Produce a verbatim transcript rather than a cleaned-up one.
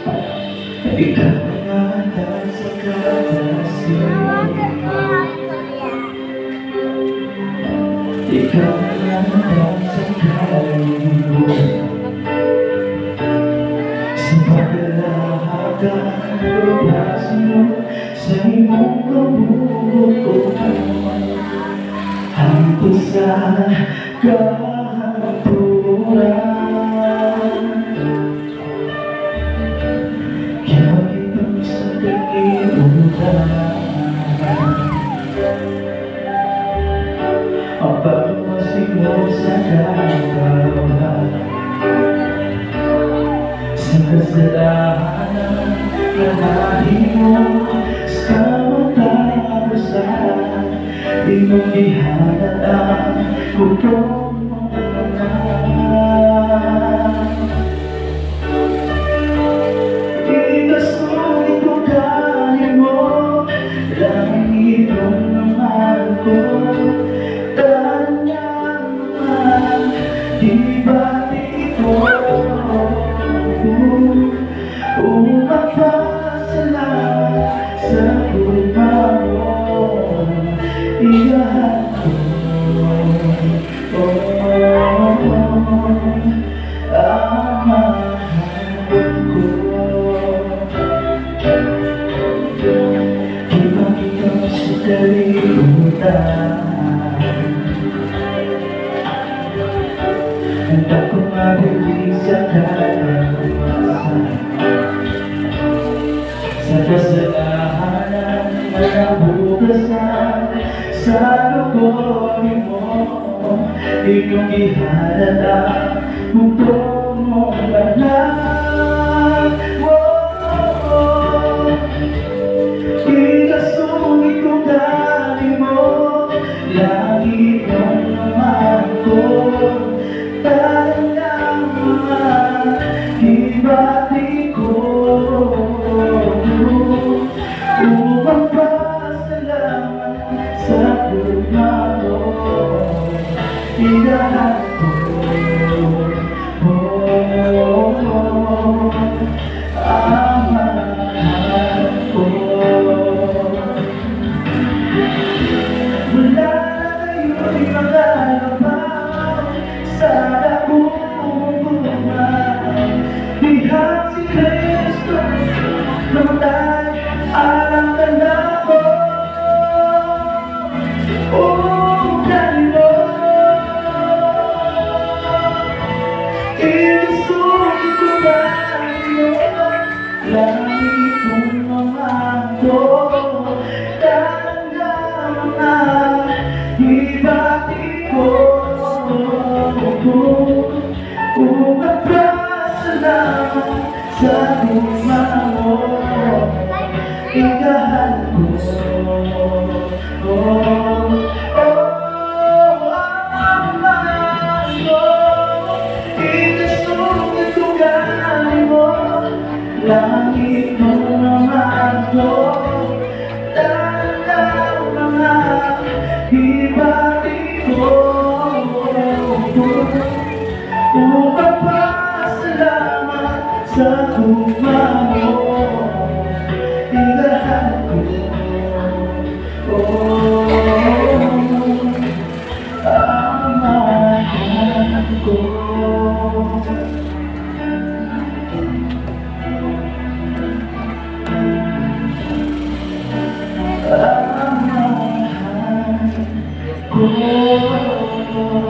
Ikaw ang nasa katasin. Ikaw ang nasa kalimutan. Sa paglalahakang lupas mo sa iyong kabuuan, hanggang sa kahanturan. Ang pagmasig mo sa katawan, sa kasalanan na nahimo sa matapusan, iyong ihanat ang bukong mga. Ikasulit ko kaya mo, langit ang naman ko. Umapasalamat sa kulma mo, iyahan ko, oh, ang mahal ko. Ibang-ibang sa kalimutan, handa kong mabili sa kalamasan. Sa kasalanan na nabukasan sa lugoy mo, iyong ihanat ang bukong mong banal. Ikasungit kong dali mo, langit ang naman ko. Talang mga hibati ko, upang pasalamat sa kulma mo, iyahan ko, oh, oh, ang mahal ko. Wala na ngayon magagawa sa dakong buwan, ihang si Kristo namatay alang tanda ko. Oh, kanino isulit ko ba iyo, langit mong mamando, dalang na ibati ko, upang pasalamat sa kulma mo, igahan ko, oh, oh, ang mahal ko. Ikasulit ko gali mo, langit mo naman ko. Dalang mga hibati ko, upang pasalamat sa kulma mo, igahan ko, oh, ang mahal ko. Ang mahal ko.